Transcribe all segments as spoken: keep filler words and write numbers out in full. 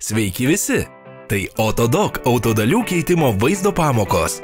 Sveiki visi! Tai Autodoc autodalių keitimo vaizdo pamokos.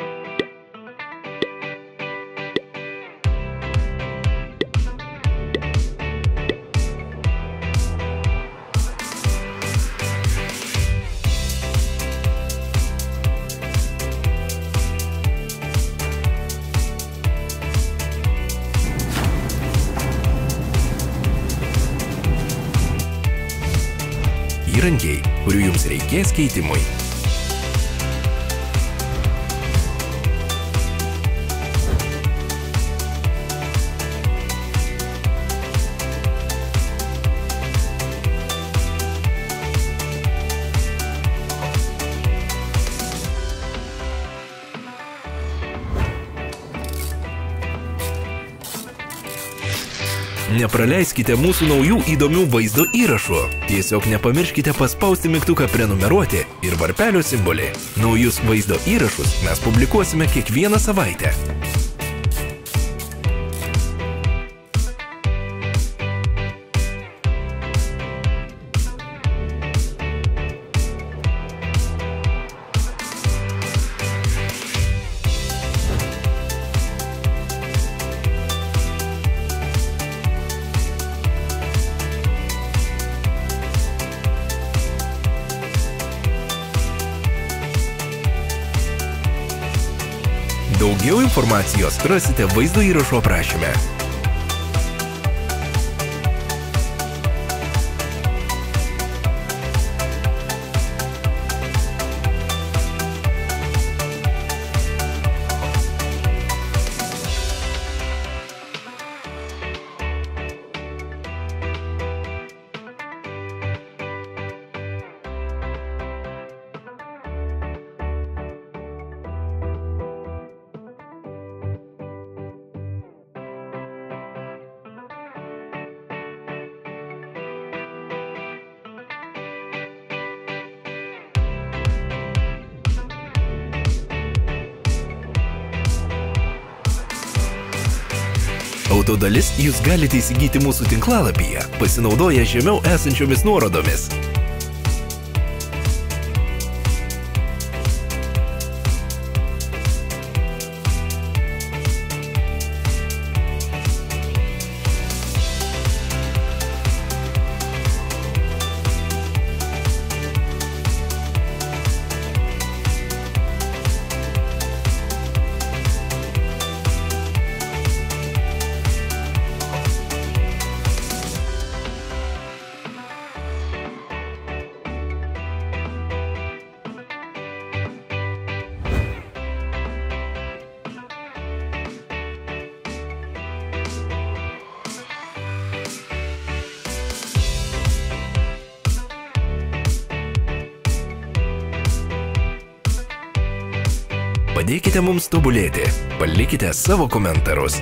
Įrankiai, kurių jums reikės keitimui. Nepraleiskite mūsų naujų įdomių vaizdo įrašų. Tiesiog nepamirškite paspausti mygtuką prenumeruoti ir varpelio simbolį. Naujus vaizdo įrašus mes publikuosime kiekvieną savaitę. Daugiau informacijos rasite vaizdo įrašo aprašyme. Autodalis jūs galite įsigyti mūsų tinklalapyje, pasinaudoję žemiau esančiomis nuorodomis. Padėkite mums tobulėti, palikite savo komentarus.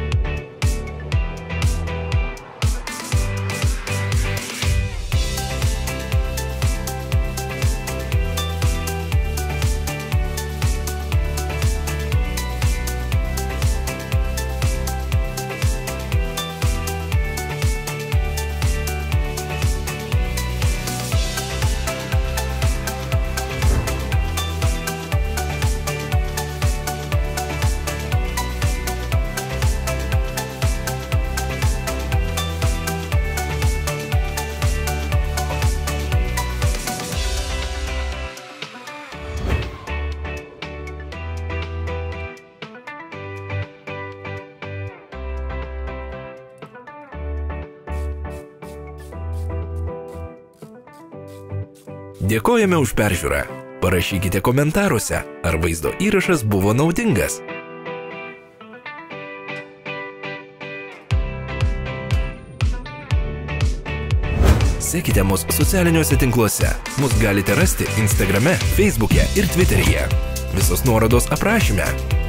Dėkojame už peržiūrą. Parašykite komentaruose, ar vaizdo įrašas buvo naudingas. Sekite mus socialiniuose tinkluose. Mus galite rasti Instagrame, Facebook'e ir Twitter'yje. Visos nuorodos aprašyme.